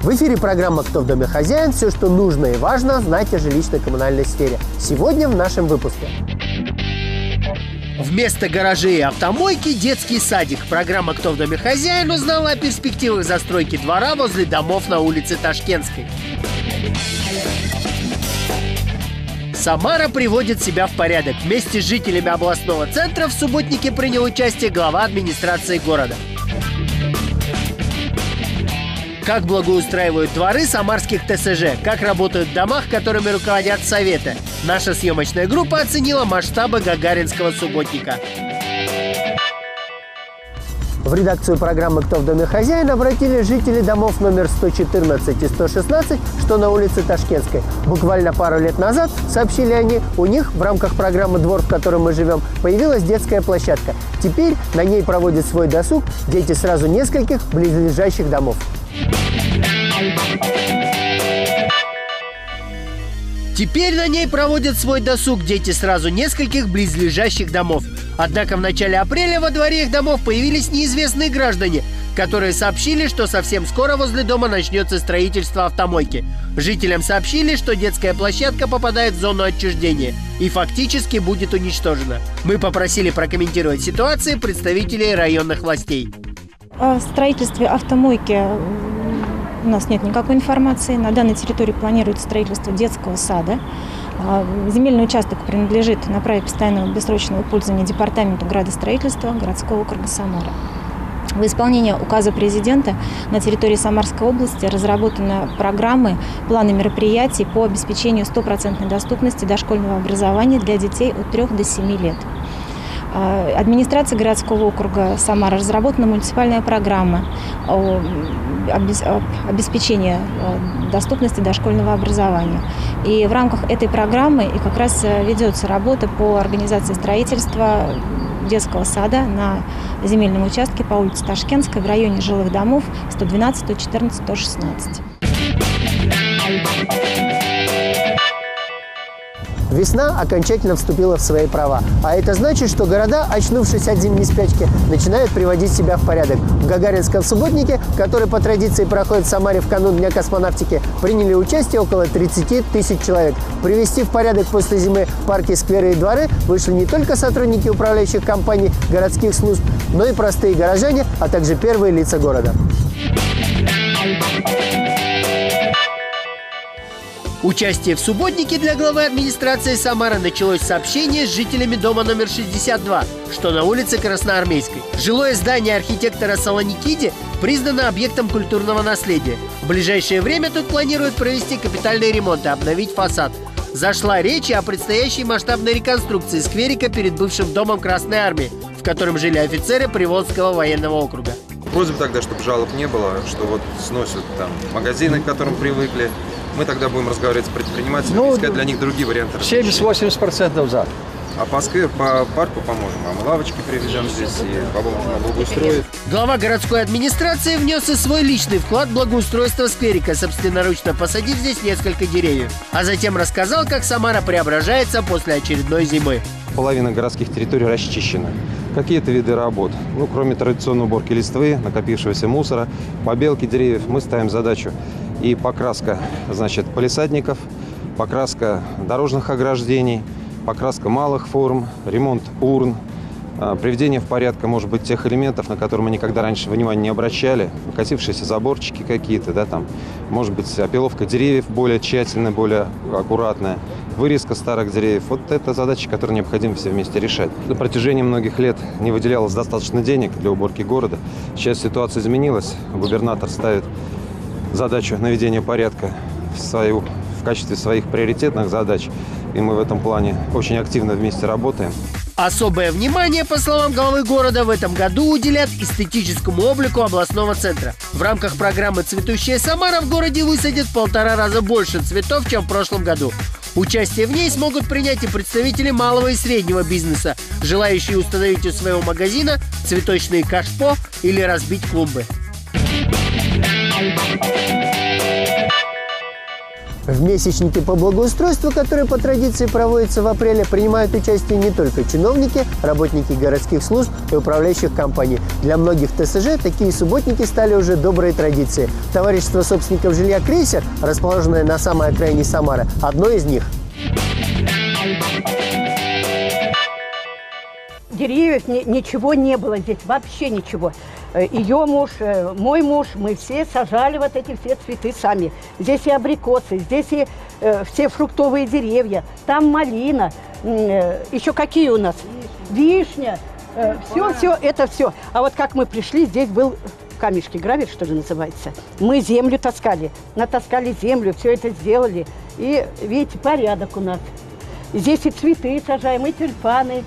В эфире программа «Кто в доме хозяин?» Все, что нужно и важно знать о жилищно-коммунальной сфере. Сегодня в нашем выпуске. Вместо гаражей и автомойки – детский садик. Программа «Кто в доме хозяин?» узнала о перспективах застройки двора возле домов на улице Ташкентской. Самара приводит себя в порядок. Вместе с жителями областного центра в субботнике принял участие глава администрации города. Как благоустраивают дворы самарских ТСЖ, как работают в домах, которыми руководят советы. Наша съемочная группа оценила масштабы гагаринского субботника. В редакцию программы «Кто в доме хозяин» обратились жители домов номер 114 и 116, что на улице Ташкентской. Буквально пару лет назад, сообщили они, у них в рамках программы «Двор, в котором мы живем», появилась детская площадка. Теперь на ней проводят свой досуг дети сразу нескольких близлежащих домов. Теперь на ней проводят свой досуг дети сразу нескольких близлежащих домов. Однако в начале апреля во дворе их домов появились неизвестные граждане, которые сообщили, что совсем скоро возле дома начнется строительство автомойки. Жителям сообщили, что детская площадка попадает в зону отчуждения и фактически будет уничтожена. Мы попросили прокомментировать ситуацию представителей районных властей. О строительстве автомойки у нас нет никакой информации. На данной территории планируется строительство детского сада. Земельный участок принадлежит на праве постоянного бессрочного пользования департаменту градостроительства городского округа Самара. В исполнение указа президента на территории Самарской области разработаны программы, планы мероприятий по обеспечению стопроцентной доступности дошкольного образования для детей от 3 до 7 лет. Администрацией городского округа Самара разработана муниципальная программа обеспечения доступности дошкольного образования. И в рамках этой программы и как раз ведется работа по организации строительства детского сада на земельном участке по улице Ташкентской в районе жилых домов 112, 114, 116. Весна окончательно вступила в свои права. А это значит, что города, очнувшись от зимней спячки, начинают приводить себя в порядок. В гагаринском субботнике, который по традиции проходит в Самаре в канун Дня космонавтики, приняли участие около 30 тысяч человек. Привести в порядок после зимы парки, скверы и дворы вышли не только сотрудники управляющих компаний, городских служб, но и простые горожане, а также первые лица города. Участие в субботнике для главы администрации Самары началось с сообщения с жителями дома номер 62, что на улице Красноармейской. Жилое здание архитектора Солоникиди признано объектом культурного наследия. В ближайшее время тут планируют провести капитальный ремонт и обновить фасад. Зашла речь о предстоящей масштабной реконструкции скверика перед бывшим домом Красной Армии, в котором жили офицеры Приволжского военного округа. Просьба тогда, чтобы жалоб не было, что вот сносят там магазины, к которым привыкли. Мы тогда будем разговаривать с предпринимателями, искать для них другие варианты. 70-80% за. А по парку поможем. А мы лавочки привезем здесь и поможем благоустроить. Глава городской администрации внес и свой личный вклад в благоустройство скверика, собственноручно посадив здесь несколько деревьев. А затем рассказал, как Самара преображается после очередной зимы. Половина городских территорий расчищена. Какие-то виды работ. Кроме традиционной уборки листвы, накопившегося мусора, побелки деревьев, мы ставим задачу и покраска, палисадников, покраска дорожных ограждений, покраска малых форм, ремонт урн, приведение в порядок, может быть, тех элементов, на которые мы никогда раньше внимания не обращали, покосившиеся заборчики какие-то, может быть, опиловка деревьев более тщательная, более аккуратная, вырезка старых деревьев. Вот это задачи, которые необходимо все вместе решать. На протяжении многих лет не выделялось достаточно денег для уборки города. Сейчас ситуация изменилась. Губернатор ставит задачу наведения порядка в качестве своих приоритетных задач. И мы в этом плане очень активно вместе работаем. Особое внимание, по словам главы города, в этом году уделят эстетическому облику областного центра. В рамках программы «Цветущая Самара» в городе высадят в 1,5 раза больше цветов, чем в прошлом году. Участие в ней смогут принять и представители малого и среднего бизнеса, желающие установить у своего магазина цветочные кашпо или разбить клумбы. В месячнике по благоустройству, который по традиции проводится в апреле, принимают участие не только чиновники, работники городских служб и управляющих компаний. Для многих ТСЖ такие субботники стали уже доброй традицией. Товарищество собственников жилья «Крейсер», расположенное на самой окраине Самары, одно из них. Деревьев ничего не было здесь, вообще ничего. Ее муж, мой муж, мы все сажали вот эти все цветы сами. Здесь и абрикосы, здесь и все фруктовые деревья, там малина, еще какие у нас? Вишня, все, это все. А вот как мы пришли, здесь был камешки, гравер, что ли, называется. Мы землю таскали, натаскали землю, все это сделали. И, видите, порядок у нас. Здесь и цветы сажаем, и тюльпаны,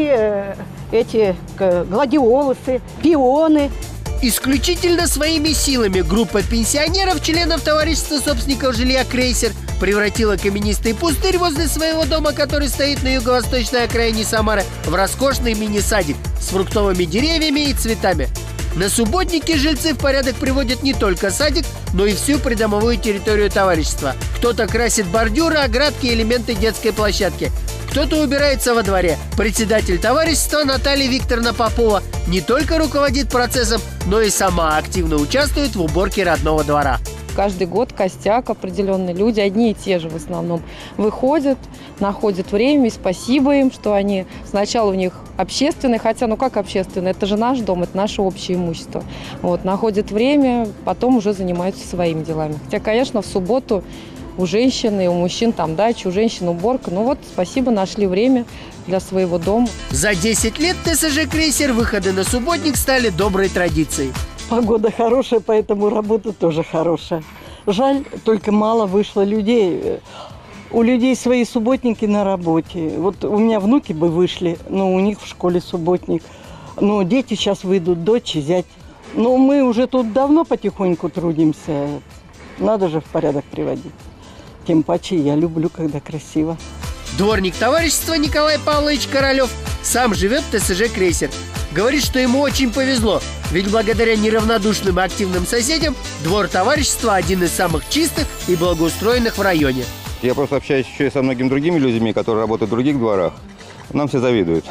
и эти гладиолусы, пионы. Исключительно своими силами группа пенсионеров, членов товарищества собственников жилья «Крейсер», превратила каменистый пустырь возле своего дома, который стоит на юго-восточной окраине Самары, в роскошный мини-садик с фруктовыми деревьями и цветами. На субботнике жильцы в порядок приводят не только садик, но и всю придомовую территорию товарищества. Кто-то красит бордюры, оградки и элементы детской площадки. Кто-то убирается во дворе. Председатель товарищества Наталья Викторовна Попова не только руководит процессом, но и сама активно участвует в уборке родного двора. Каждый год костяк, определенные люди, одни и те же в основном, выходят, находят время, и спасибо им, что они сначала у них общественные, хотя, ну как общественные, это же наш дом, это наше общее имущество. Вот, находят время, потом уже занимаются своими делами. Хотя, конечно, в субботу у женщин и у мужчин там дача, у женщин уборка. Ну вот, спасибо, нашли время для своего дома. За 10 лет ТСЖ «Крейсер» выходы на субботник стали доброй традицией. Погода хорошая, поэтому работа тоже хорошая. Жаль, только мало вышло людей. У людей свои субботники на работе. Вот у меня внуки бы вышли, но у них в школе субботник. Но дети сейчас выйдут, дочь и зять. Но мы уже тут давно потихоньку трудимся. Надо же в порядок приводить. Тем паче я люблю, когда красиво. Дворник товарищества Николай Павлович Королев сам живет в ТСЖ «Крейсер». Говорит, что ему очень повезло, ведь благодаря неравнодушным и активным соседям двор товарищества один из самых чистых и благоустроенных в районе. Я просто общаюсь еще и со многими другими людьми, которые работают в других дворах. Нам все завидуют.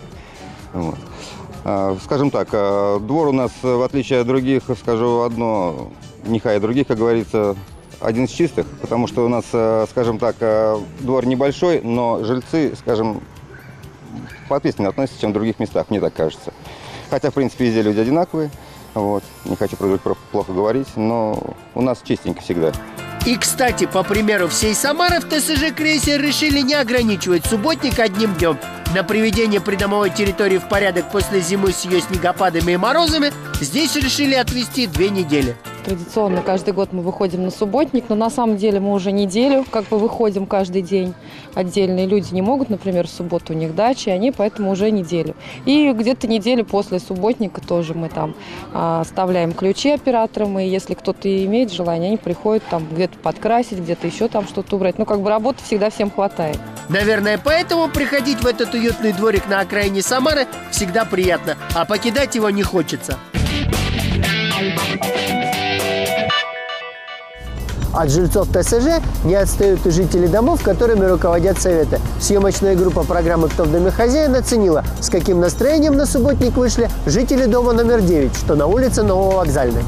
Вот. Скажем так, двор у нас, в отличие от других, скажу одно, нехай других, как говорится, один из чистых, потому что у нас, скажем так, двор небольшой, но жильцы, скажем, ответственно относятся, чем в других местах, мне так кажется. Хотя, в принципе, везде люди одинаковые, вот, не хочу про других плохо говорить, но у нас чистенько всегда. И, кстати, по примеру всей Самары, в ТСЖ «Крейсер» решили не ограничивать субботник одним днем. На приведение придомовой территории в порядок после зимы с ее снегопадами и морозами здесь решили отвести 2 недели. Традиционно каждый год мы выходим на субботник, но на самом деле мы уже неделю как бы выходим каждый день. Отдельные люди не могут, например, в субботу у них дачи, они поэтому уже неделю. И где-то неделю после субботника тоже мы там оставляем ключи операторам, и если кто-то имеет желание, они приходят там где-то подкрасить, где-то еще там что-то убрать. Ну, как бы работы всегда всем хватает. Наверное, поэтому приходить в этот уютный дворик на окраине Самары всегда приятно, а покидать его не хочется. От жильцов ТСЖ не отстают и жители домов, которыми руководят советы. Съемочная группа программы «Кто в доме хозяин» оценила, с каким настроением на субботник вышли жители дома номер 9, что на улице Нововокзальной.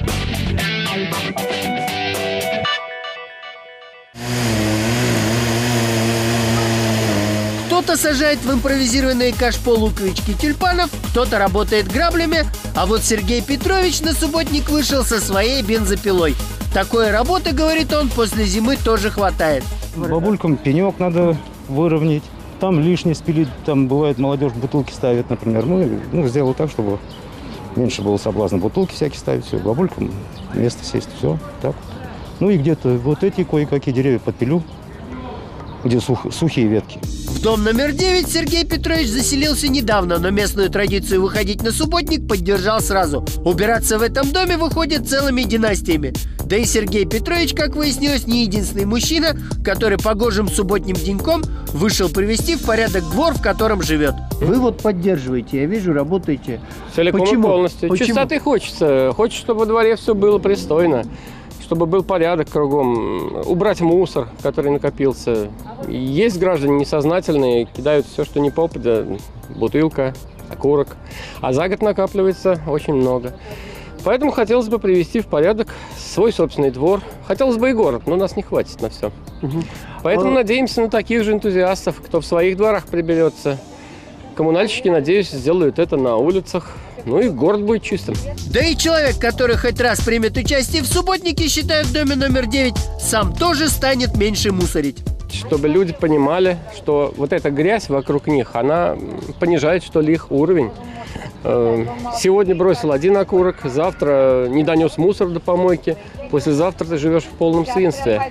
Кто-то сажает в импровизированные кашпо луковички тюльпанов, кто-то работает граблями, а вот Сергей Петрович на субботник вышел со своей бензопилой. Такой работы, говорит он, после зимы тоже хватает. Бабулькам пенек надо выровнять, там лишнее спилить, там бывает молодежь бутылки ставит, например. Ну, сделал так, чтобы меньше было соблазна бутылки всякие ставить, все, бабулькам место сесть, все, так. Ну и где-то вот эти кое-какие деревья подпилю, где сухие ветки. В дом номер 9 Сергей Петрович заселился недавно, но местную традицию выходить на субботник поддержал сразу. Убираться в этом доме выходит целыми династиями. Да и Сергей Петрович, как выяснилось, не единственный мужчина, который погожим субботним деньком вышел привести в порядок двор, в котором живет. Вы вот поддерживаете, я вижу, работаете. Целиком и полностью. Чистоты хочется. Хочется, чтобы во дворе все было пристойно. чтобы был порядок кругом, убрать мусор, который накопился. Есть граждане несознательные, кидают все, что не попадя, бутылка, окурок, а за год накапливается очень много. Поэтому хотелось бы привести в порядок свой собственный двор. Хотелось бы и город, но нас не хватит на все. Поэтому надеемся на таких же энтузиастов, кто в своих дворах приберется. Коммунальщики, надеюсь, сделают это на улицах. Ну и город будет чистым. Да и человек, который хоть раз примет участие в субботнике, считаю, в доме номер 9, сам тоже станет меньше мусорить. Чтобы люди понимали, что вот эта грязь вокруг них, она понижает, что ли, их уровень. Сегодня бросил один окурок, завтра не донес мусор до помойки, послезавтра ты живешь в полном свинстве.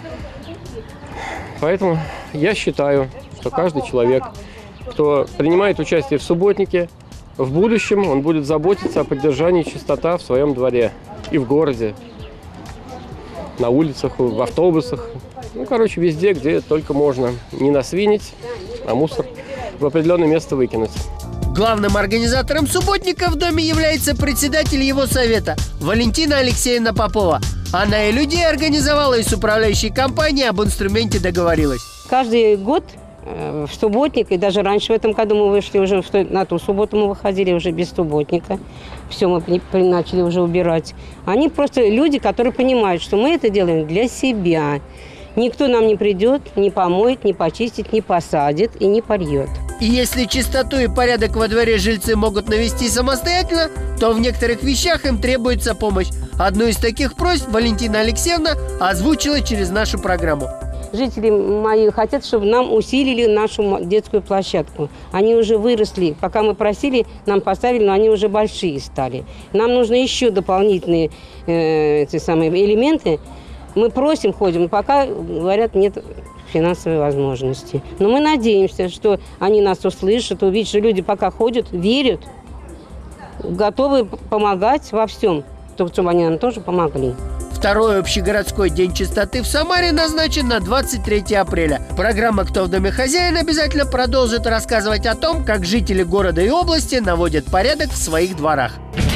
Поэтому я считаю, что каждый человек, кто принимает участие в субботнике, в будущем он будет заботиться о поддержании чистоты в своем дворе и в городе, на улицах, в автобусах. Ну, короче, везде, где только можно не насвинить, а мусор в определенное место выкинуть. Главным организатором субботника в доме является председатель его совета Валентина Алексеевна Попова. Она и людей организовала, и с управляющей компанией об инструменте договорилась. Каждый год в субботник, и даже раньше в этом году мы вышли уже, на ту субботу мы выходили уже без субботника. Все мы начали уже убирать. Они просто люди, которые понимают, что мы это делаем для себя. Никто нам не придет, не помоет, не почистит, не посадит и не польет. И если чистоту и порядок во дворе жильцы могут навести самостоятельно, то в некоторых вещах им требуется помощь. Одну из таких просьб Валентина Алексеевна озвучила через нашу программу. Жители мои хотят, чтобы нам усилили нашу детскую площадку. Они уже выросли. Пока мы просили, нам поставили, но они уже большие стали. Нам нужны еще дополнительные эти самые элементы. Мы просим, ходим, пока, говорят, нет финансовой возможности. Но мы надеемся, что они нас услышат, увидят, что люди пока ходят, верят, готовы помогать во всем, чтобы они нам тоже помогли. Второй общегородской день чистоты в Самаре назначен на 23 апреля. Программа «Кто в доме хозяин» обязательно продолжит рассказывать о том, как жители города и области наводят порядок в своих дворах.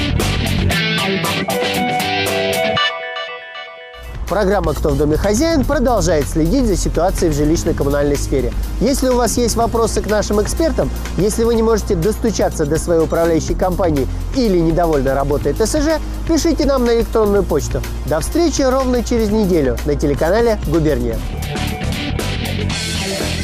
Программа «Кто в доме хозяин» продолжает следить за ситуацией в жилищно-коммунальной сфере. Если у вас есть вопросы к нашим экспертам, если вы не можете достучаться до своей управляющей компании или недовольны работой ТСЖ, пишите нам на электронную почту. До встречи ровно через неделю на телеканале «Губерния».